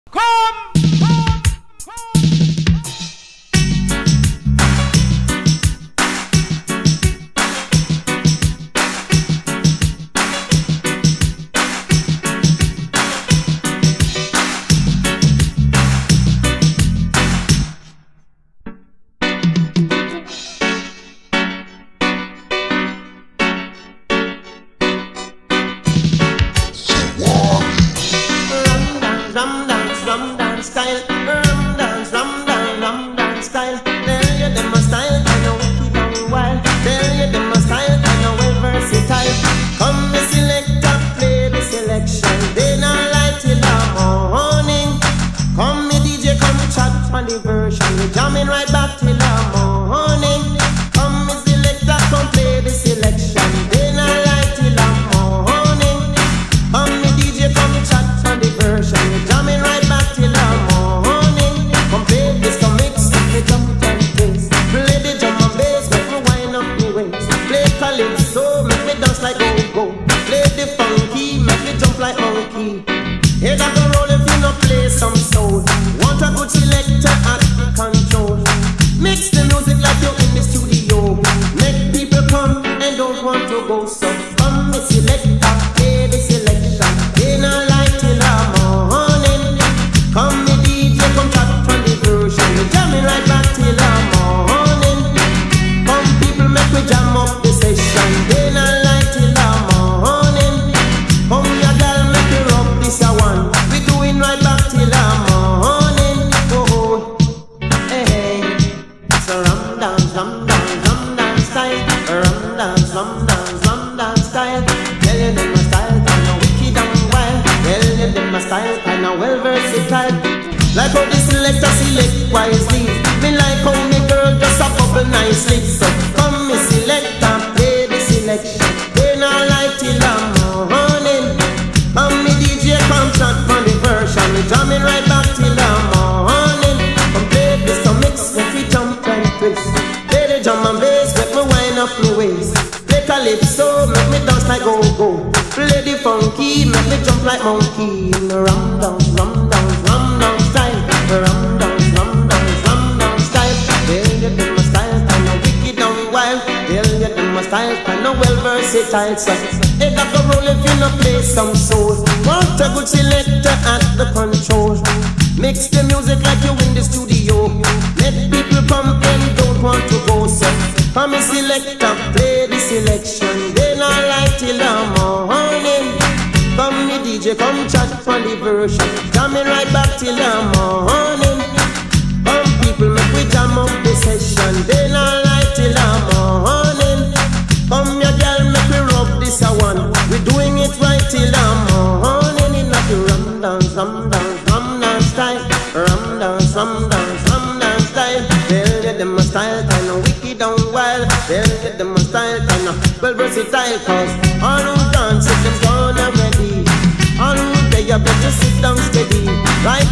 It got to roll if you no play some soul. Want a good selector at the control. Mix the music like you in the studio. Let people come and don't want to go so. Come and selector, play the selection. They not like till the morning. Come me DJ, come chat for the version. Jamming right back till the morning. Come people, make we jam up the session. They not like till the morning. Come your girl, make me rub this a one. We doing it right till the morning. In like rum dance style. Rum dance style. They'll get them a style kind of wicked and wild. They'll get them a style kind of well versatile. Cause all who dance it, them gone already. All who they you better sit down steady. Right